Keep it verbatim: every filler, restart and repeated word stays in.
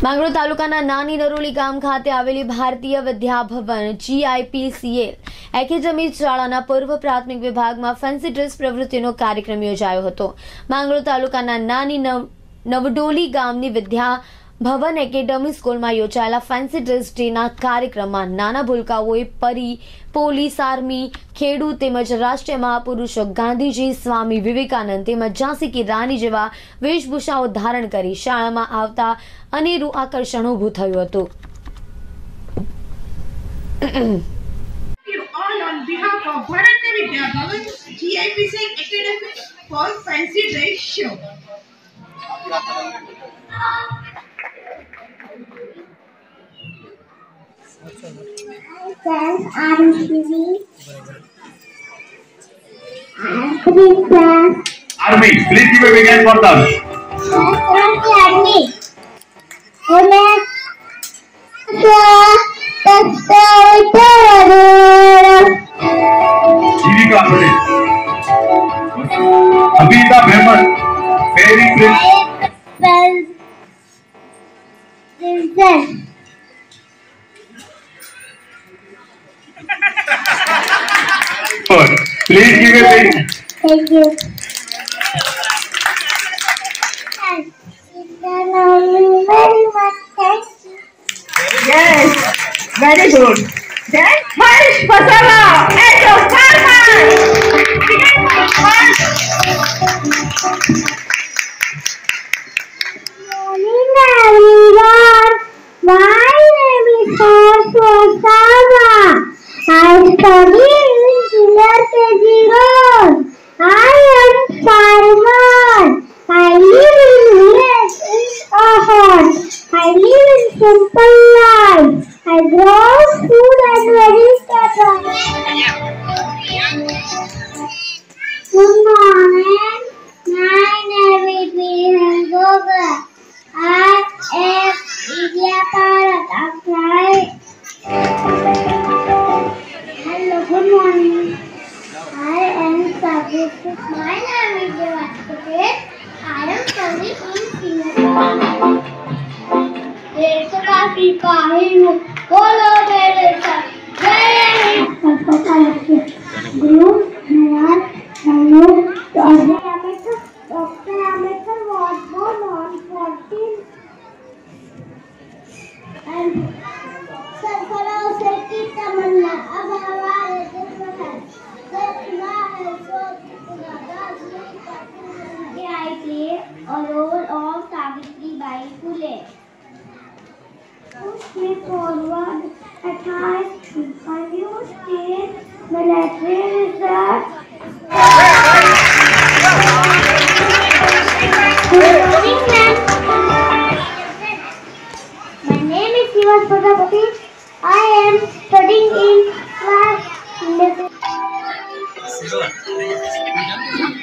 માંગરોળ તાલુકાના નાની નરોલી ગામ ખાતે આવેલી ભારતીય વિદ્યા ભવન જીઆઈપીસીએલ એકેડમી શાળાના પૂર્વ પ્રાથમિક વિભાગમાં ફેન્સી ડ્રેસ પ્રવૃત્તિનો કાર્યક્રમ યોજાયો હતો। માંગરોળ તાલુકાના નાની નવડોલી ગામની વિદ્યા ભવન એકેડમી સ્કૂલમાં યોજાયેલા ફેન્સી ડ્રેસ ડેના કાર્યક્રમમાં નાના ભૂલકાઓએ પરી, પોલીસ, આર્મી, ખેડૂત તેમજ રાષ્ટ્રીય મહાપુરુષો ગાંધીજી, स्वामी विवेकानंद તેમજ ઝાંસી કી રાની જેવા વેશભૂષાઓ ધારણ કરી શાળામાં આવતા અનેરું આકર્ષણ ઊભું થયું હતું। All on behalf of Bharat Vidya Bhavan G I P C Academy for Fancy Dress Show. Friends, I'm Shivi. I'm coming class. Army, please give a big hand for them. Yes, Army. Hola. G V class में अभी का famous fairy prince Princess. Please give a big. Thank you. Very much. Thank you. Yes, very good. Then Harsh Fasala and your farmer. Morning, everyone. My name is Harsh Fasala. I study in senior K G road. I am farmer. I live in village in Ahad. I live in simple life. I grow food and vegetables. Good morning. My name is Vihan Goga. I am Vidya Bharat. Hello, good morning. I am Sabit. My name is Devastate. I am studying in senior. देश का सिपाही हूँ, बोलो मेरे साथ जय हिंद। गुरु महाराज hello doctor Ambedkar was born on fourteen and सरफराज से की तमन्ना अब हमारे दिल में है सपना है सोचना दास नहीं I play a role of Savitribai Phule. Push me forward at high speed. When you state military reserve. Good morning, ma'am. My name is Sivas Pradapati. I am studying in class.